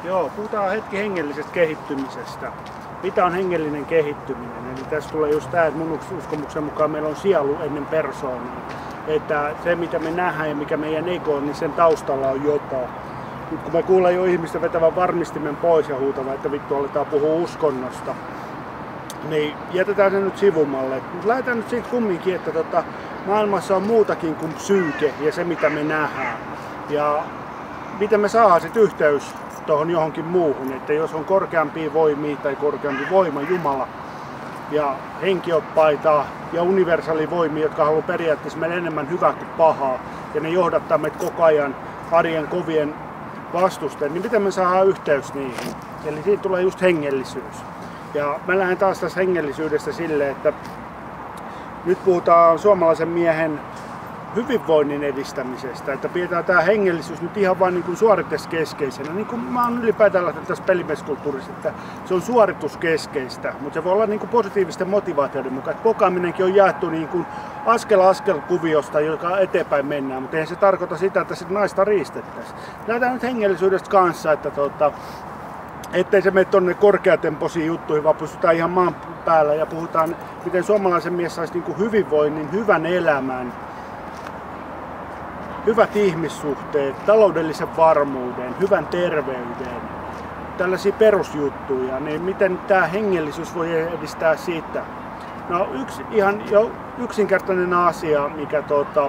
Joo, puhutaan hetki hengellisestä kehittymisestä. Mitä on hengellinen kehittyminen? Eli tässä tulee just tämä, että mun uskomuksen mukaan meillä on sielu ennen persoonaa. Että se mitä me nähdään ja mikä meidän ego on, niin sen taustalla on jotain. Nyt kun me kuullaan jo ihmisten vetävän varmistimen pois ja huutavan, että vittu aletaan puhua uskonnosta, niin jätetään se nyt sivumalle. Mutta lähdetään nyt siitä kumminkin, että maailmassa on muutakin kuin psyyke ja se mitä me nähdään. Ja miten me saadaan sitten yhteys tuohon johonkin muuhun, että jos on korkeampia voimia tai korkeampi voima, Jumala ja henkioppaita ja universaalivoimia, jotka haluaa periaatteessa meille enemmän hyvää kuin pahaa ja ne johdattaa meitä koko ajan arjen kovien vastusten, niin miten me saadaan yhteys niihin? Eli siitä tulee just hengellisyys. Ja mä lähden taas tässä hengellisyydestä silleen, että nyt puhutaan suomalaisen miehen hyvinvoinnin edistämisestä, että pidetään tämä hengellisyys nyt ihan vain niin suorituskeskeisenä. Niin kuin mä oon ylipäätään lähtenyt tässä pelimieskulttuurissa, että se on suorituskeskeistä, mutta se voi olla niin kuin positiivisten motivaatioiden mukaan. Että pokaaminenkin on jaettu niin kuin askel kuviosta, joka eteenpäin mennään, mutta eihän se tarkoita sitä, että sit naista riistettäisiin. Lähdetään nyt hengellisyydestä kanssa, että ettei se mene tuonne korkeatempoisiin juttuihin, vaan pystytään ihan maan päällä ja puhutaan, miten suomalaisen mies saisi niin kuin hyvinvoinnin, hyvän elämän, hyvät ihmissuhteet, taloudellisen varmuuden, hyvän terveyden, tällaisia perusjuttuja, niin miten tämä hengellisyys voi edistää siitä? No yksi ihan yksinkertainen asia, mikä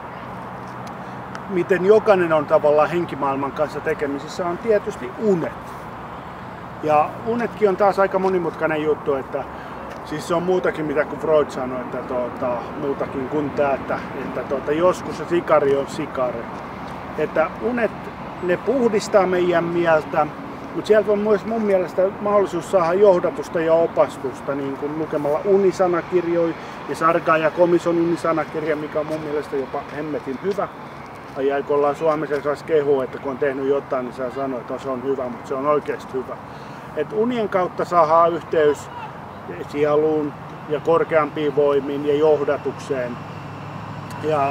miten jokainen on tavallaan henkimaailman kanssa tekemisissä, on tietysti unet. Ja unetkin on taas aika monimutkainen juttu, että siis se on muutakin mitä kuin Freud sanoi, että muutakin kuin tämä, että joskus se sikari on sikari. Että unet, ne puhdistaa meidän mieltä, mutta sieltä on myös mun mielestä mahdollisuus saada johdatusta ja opastusta niin kuin lukemalla unisanakirjoja ja Sarga ja Komison unisanakirja, mikä on mun mielestä jopa hemmetin hyvä. Ja kun ollaan Suomessa saisi kehua, että kun on tehnyt jotain, niin saa sanoa, että se on hyvä, mutta se on oikeasti hyvä. Et unien kautta saadaan yhteys sieluun ja korkeampiin voimiin ja johdatukseen. Ja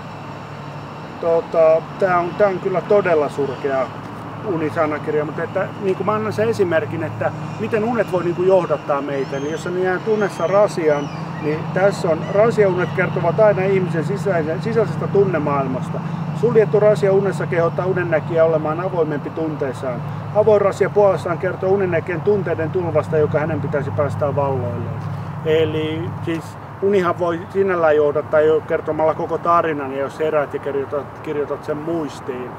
tämä on kyllä todella surkea unisanakirja, mutta että, niin kuin mä annan sen esimerkin, että miten unet voi niin kuin johdattaa meitä. Eli jos ne jää tunnessa rasian, niin tässä on rasiaunet kertovat aina ihmisen sisäisestä tunnemaailmasta. Suljettu rasia unessa kehottaa unennäkijä olemaan avoimempi tunteissaan. Avoin rasia puolestaan kertoo unennäkijän tunteiden tulvasta, joka hänen pitäisi päästää valloilleen. Eli siis unihan voi sinällään johdattaa jo kertomalla koko tarinan, ja jos heräät ja kirjoitat sen muistiin.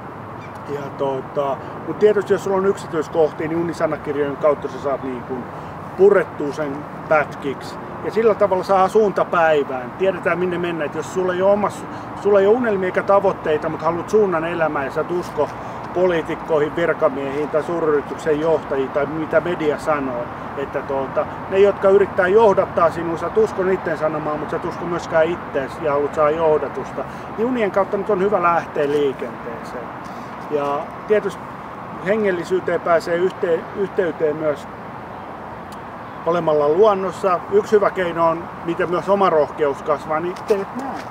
Mutta tietysti jos sulla on yksityiskohtia, niin unisanakirjojen kautta sä saat niin kuin purettua sen pätkiksi. Ja sillä tavalla saa suunta päivään. Tiedetään minne mennä. Et jos sulla ei ole unelmia eikä tavoitteita, mutta haluat suunnan elämään ja sä et usko poliitikkoihin, virkamiehiin tai suuryrityksen johtajiin tai mitä media sanoo. Että ne, jotka yrittää johdattaa sinua, sä et usko niiden sanomaan, mutta sä et usko myöskään ittees ja haluat saada johdatusta. Niin unien kautta nyt on hyvä lähteä liikenteeseen. Ja tietysti hengellisyyteen pääsee yhteyteen myös olemalla luonnossa. Yksi hyvä keino on, miten myös oma rohkeus kasvaa, niin teet näin.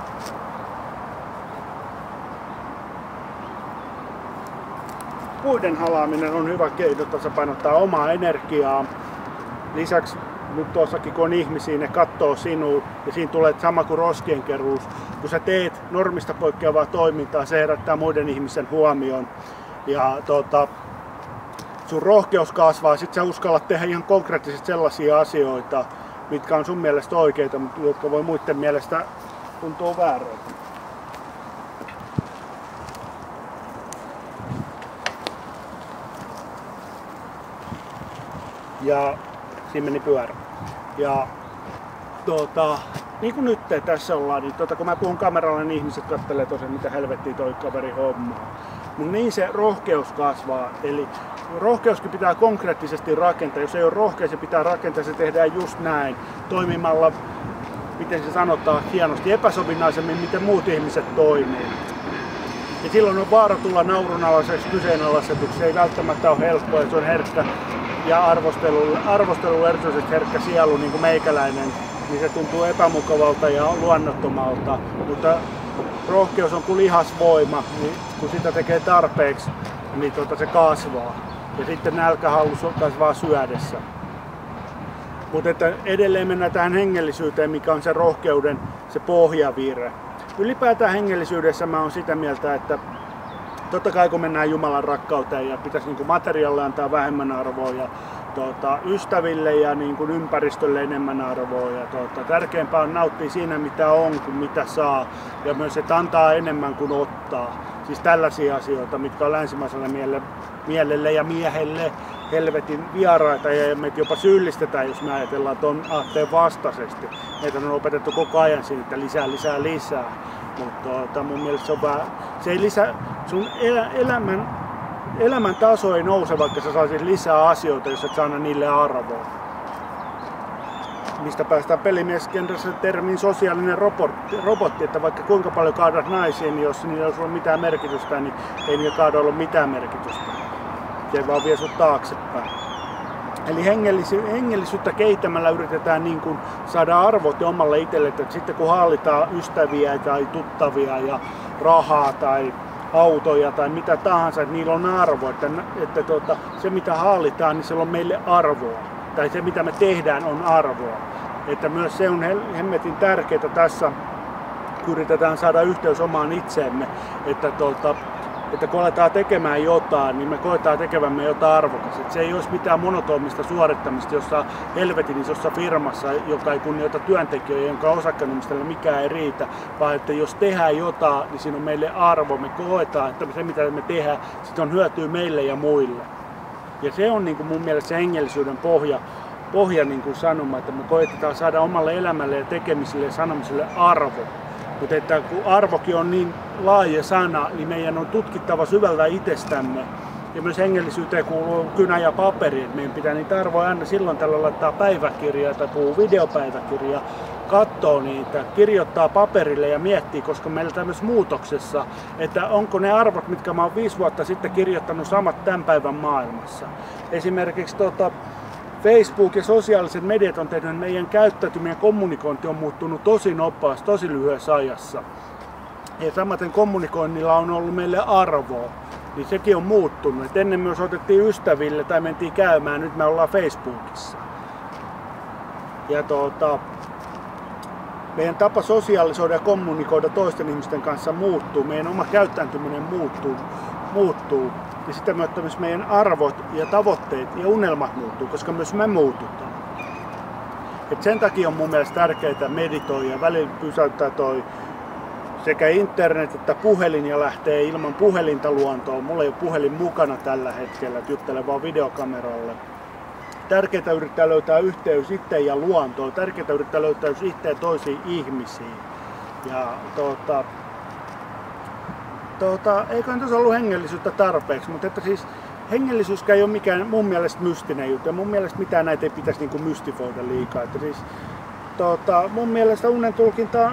Puiden halaaminen on hyvä keino tasapainottaa omaa energiaa. Lisäksi nyt tuossakin kun on ihmisiä, ne katsoo sinua ja siinä tulee sama kuin roskien keruus. Kun sä teet normista poikkeavaa toimintaa, se herättää muiden ihmisen huomioon. Ja sun rohkeus kasvaa, sit sä uskallat tehdä ihan konkreettisesti sellaisia asioita, mitkä on sun mielestä oikeita, mutta jotka voi muiden mielestä tuntua vääriltä. Ja siinä meni pyörä. Ja niin kuin nyt tässä ollaan, niin kun mä puhun kameralla, niin ihmiset kattelee tosiaan mitä helvettiä toi kaveri hommaa. Mutta niin se rohkeus kasvaa. Eli rohkeuskin pitää konkreettisesti rakentaa. Jos ei ole rohkea, se pitää rakentaa, se tehdään just näin. Toimimalla, miten se sanotaan hienosti, epäsovinnaisemmin, miten muut ihmiset toimii. Ja silloin on vaara tulla naurunalaiseksi kyseenalaisetuksi. Se ei välttämättä ole helppoa, se on herkkä. Ja arvostelulle erityisesti herkkä sielu, niin kuin meikäläinen, niin se tuntuu epämukavalta ja luonnottomalta. Mutta rohkeus on kuin lihasvoima, niin kun sitä tekee tarpeeksi, niin se kasvaa. ja sitten nälkähalu kasvaa syödessä. Mutta että edelleen mennään tähän hengellisyyteen, mikä on se rohkeuden se pohjavire. Ylipäätään hengellisyydessä mä oon sitä mieltä, että totta kai kun mennään Jumalan rakkauteen ja pitäisi niin kuin materiaalle antaa vähemmän arvoa ja ystäville ja niin kuin ympäristölle enemmän arvoa. Ja tärkeämpää on nauttia siinä mitä on kuin mitä saa ja myös että antaa enemmän kuin ottaa. Siis tällaisia asioita, mitkä on länsimaiselle mielelle ja miehelle helvetin vieraita ja meitä jopa syyllistetään, jos me ajatellaan tuon aatteen vastaisesti. Meitä on opetettu koko ajan siinä, että lisää. Mutta mun mielestä se on vähän, se ei lisää, sun elämän taso ei nouse, vaikka sä saisit lisää asioita, jos et saa niille arvoa. Mistä päästään pelimieskentässä termiin sosiaalinen robotti, että vaikka kuinka paljon kaadat naisiin, niin jos niillä ei ole mitään merkitystä, niin ei niillä kaada ollut mitään merkitystä. Se vaan vie sut taaksepäin. Eli hengellisyyttä kehittämällä yritetään niin kuin saada arvot omalle itselle, että sitten kun haalitaan ystäviä tai tuttavia ja rahaa tai autoja tai mitä tahansa, että niillä on arvo, että se mitä haalitaan, niin sillä on meille arvoa. Tai se mitä me tehdään on arvoa. Että myös se on hemmetin tärkeää tässä, kun yritetään saada yhteys omaan itseemme, että kun aletaan tekemään jotain, niin me koetaan tekevämme jotain arvokasta. Että se ei olisi mitään monotonista suorittamista jossain helvetin isossa firmassa, joka ei kunnioita työntekijöitä, jonka osakkeenomistajille mikään ei riitä, vaan että jos tehdään jotain, niin siinä on meille arvo. Me koetaan, että se mitä me tehdään, sit on hyötyä meille ja muille. Ja se on niin kuin mun mielestä se hengellisyyden pohja niin kuin sanoma, että me koetetaan saada omalle elämälle ja tekemiselle ja sanomiselle arvo. Mutta että kun arvokin on niin laaja sana, niin meidän on tutkittava syvältä itsestämme. Ja myös hengellisyyteen kuuluu kynä ja paperi. Et meidän pitää niitä arvoja aina silloin tällä laittaa päiväkirjaa tai puhuu videopäiväkirjaa, katsoo niitä, kirjoittaa paperille ja miettii, koska meillä tämmöisessä muutoksessa, että onko ne arvot, mitkä mä oon 5 vuotta sitten kirjoittanut samat tämän päivän maailmassa. Esimerkiksi Facebook ja sosiaaliset mediat on tehnyt, meidän käyttäytyminen ja kommunikointi on muuttunut tosi nopeasti, tosi lyhyessä ajassa. Ja samaten kommunikoinnilla on ollut meille arvoa, niin sekin on muuttunut. Et ennen myös otettiin ystäville tai mentiin käymään, nyt me ollaan Facebookissa. Ja meidän tapa sosiaalisoida ja kommunikoida toisten ihmisten kanssa muuttuu, meidän oma käyttäytyminen muuttuu. Ja sitä myötä myös meidän arvot ja tavoitteet ja unelmat muuttuu, koska myös me muututaan. Et sen takia on mun mielestä tärkeää meditoida ja välillä pysäyttää sekä internet että puhelin ja lähtee ilman puhelinta luontoon. Mulla ei ole puhelin mukana tällä hetkellä, juttelen vaan videokameralle. Tärkeää yrittää löytää yhteys itteen ja luontoon. Tärkeää yrittää löytää itteen toisiin ihmisiin. Ja eikö nyt olisi ollut hengellisyyttä tarpeeksi, mutta että siis hengellisyyskään ei ole mikään mun mielestä mystinen juttu ja mun mielestä mitään näitä ei pitäisi niinku mystifoida liikaa. Että siis, mun mielestä unentulkinta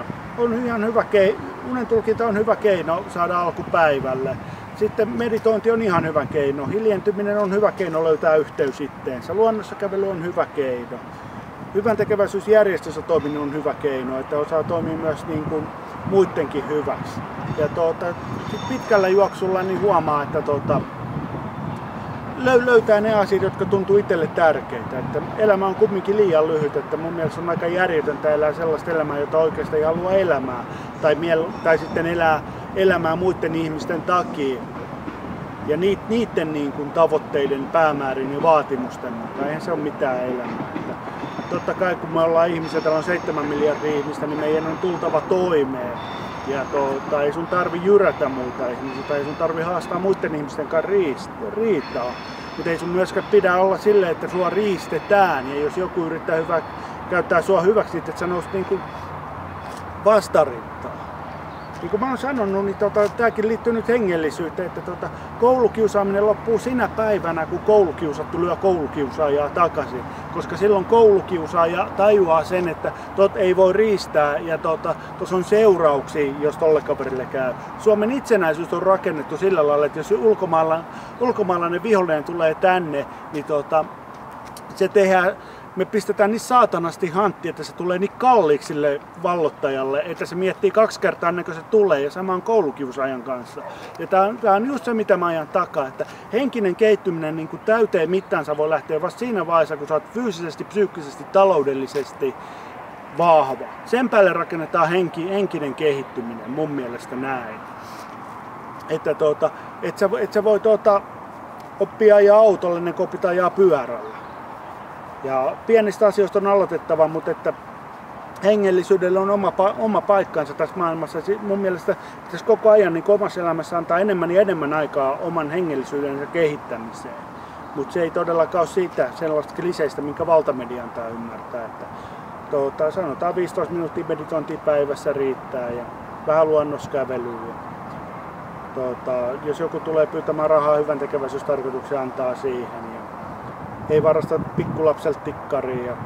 on hyvä keino saada alkupäivälle. Sitten meditointi on ihan hyvä keino. Hiljentyminen on hyvä keino löytää yhteys itteensä. Luonnossa kävely on hyvä keino. Hyvän tekeväisyysjärjestössä toimiminen on hyvä keino, että osaa toimia myös niin kuin muidenkin hyväksi. Ja pitkällä juoksulla niin huomaa, että löytää ne asiat, jotka tuntuu itselle tärkeitä. Että elämä on kumminkin liian lyhyt, että mun mielestä on aika järjetöntä elää sellaista elämää, jota oikeastaan ei halua elämää. Tai sitten elää elämää muiden ihmisten takia. Ja niiden niin kuin tavoitteiden, päämäärin ja vaatimusten mukaan. Eihän se ole mitään elämää. Totta kai kun me ollaan ihmisiä, täällä on 7 miljardia ihmistä, niin meidän on tultava toimeen. Ja ei sun tarvi jyrätä muita ihmisiä, tai ei sun tarvi haastaa muiden ihmisten kanssa riitaa. Mutta ei sun myöskään pidä olla silleen, että sua riistetään. Ja jos joku yrittää käyttää sua hyväksi, että sä nousit niinku vastarintaan. Niin kuin mä oon sanonut, niin tääkin liittyy nyt hengellisyyteen, että koulukiusaaminen loppuu sinä päivänä, kun koulukiusattu lyö koulukiusaajaa takaisin. Koska silloin koulukiusaaja tajuaa sen, että ei voi riistää ja tuossa on seurauksia, jos tolle kaverille käy. Suomen itsenäisyys on rakennettu sillä lailla, että jos ulkomaalainen vihollinen tulee tänne, niin se tehdään me pistetään niin saatanasti hantti, että se tulee niin kalliiksi sille vallottajalle, että se miettii 2 kertaa ennen kuin se tulee, ja sama on koulukiusaajan kanssa. Ja tää on just se, mitä mä ajan takaa, että henkinen kehittyminen niin kuin täyteen mittaansa voi lähteä vasta siinä vaiheessa, kun sä oot fyysisesti, psyykkisesti, taloudellisesti vahva. Sen päälle rakennetaan henkinen kehittyminen, mun mielestä näin. Että et sä voit oppia ajaa autolla ennen kuin opit ajaa pyörällä. Ja pienistä asioista on aloitettava, mutta että hengellisyydellä on oma paikkansa tässä maailmassa. Mun mielestä pitäisi koko ajan niin omassa elämässä antaa enemmän ja enemmän aikaa oman hengellisyydensä kehittämiseen. Mutta se ei todellakaan ole siitä sellaista kliseistä, minkä valtamedia antaa ymmärtää. Että sanotaan 15 minuuttia meditointia päivässä riittää ja vähän luonnoskävelyä. Jos joku tulee pyytämään rahaa hyvän tekeväisyystarkoituksen, antaa siihen. Ja ei varasta pikkulapselta tikkaria ja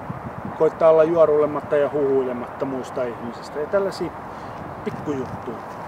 koittaa olla juoruilematta ja huhuilematta muista ihmisistä. Ja tällaisia pikkujuttuja.